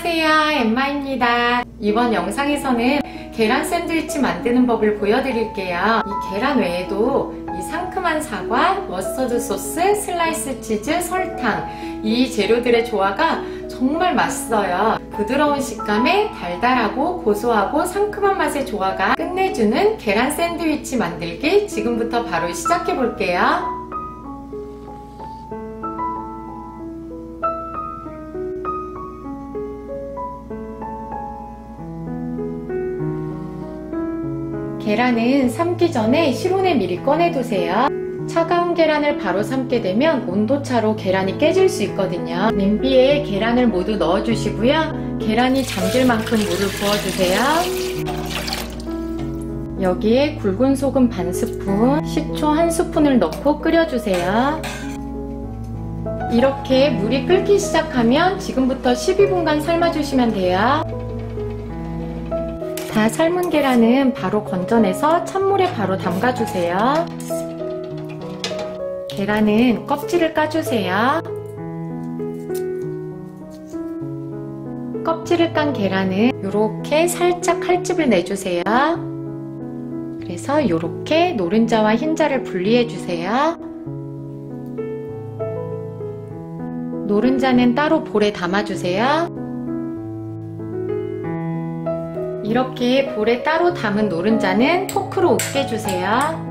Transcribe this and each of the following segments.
안녕하세요, 엠마입니다. 이번 영상에서는 계란 샌드위치 만드는 법을 보여드릴게요. 이 계란 외에도 이 상큼한 사과, 머스터드 소스, 슬라이스 치즈, 설탕, 이 재료들의 조화가 정말 맛있어요. 부드러운 식감에 달달하고 고소하고 상큼한 맛의 조화가 끝내주는 계란 샌드위치 만들기 지금부터 바로 시작해 볼게요. 계란은 삶기 전에 실온에 미리 꺼내두세요. 차가운 계란을 바로 삶게 되면 온도차로 계란이 깨질 수 있거든요. 냄비에 계란을 모두 넣어주시고요. 계란이 잠길 만큼 물을 부어주세요. 여기에 굵은 소금 반 스푼, 식초 한 스푼을 넣고 끓여주세요. 이렇게 물이 끓기 시작하면 지금부터 12분간 삶아주시면 돼요. 다 삶은 계란은 바로 건져내서 찬물에 바로 담가주세요. 계란은 껍질을 까주세요. 껍질을 깐 계란은 이렇게 살짝 칼집을 내주세요. 그래서 이렇게 노른자와 흰자를 분리해주세요. 노른자는 따로 볼에 담아주세요. 이렇게 볼에 따로 담은 노른자는 포크로 으깨주세요.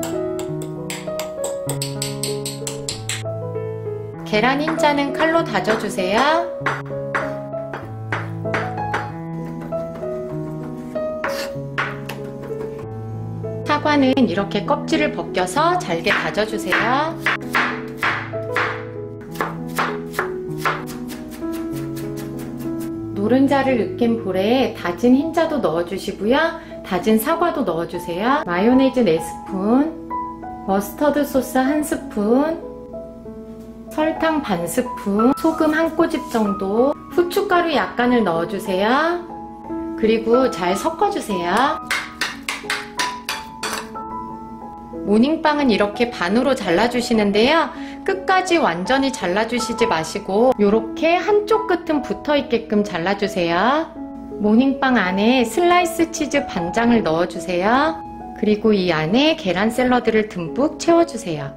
계란 흰자는 칼로 다져주세요. 사과는 이렇게 껍질을 벗겨서 잘게 다져주세요. 노른자를 으깬 볼에 다진 흰자도 넣어주시고요. 다진 사과도 넣어주세요. 마요네즈 4스푼, 머스터드 소스 1스푼, 설탕 반 스푼, 소금 한 꼬집 정도, 후춧가루 약간을 넣어주세요. 그리고 잘 섞어주세요. 모닝빵은 이렇게 반으로 잘라주시는데요. 끝까지 완전히 잘라주시지 마시고 이렇게 한쪽 끝은 붙어있게끔 잘라주세요. 모닝빵 안에 슬라이스 치즈 반장을 넣어주세요. 그리고 이 안에 계란 샐러드를 듬뿍 채워주세요.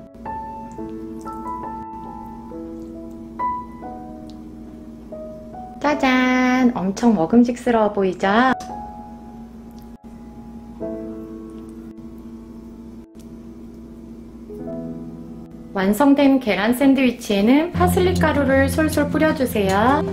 짜잔! 엄청 먹음직스러워 보이죠? 완성된 계란 샌드위치에는 파슬리 가루를 솔솔 뿌려주세요.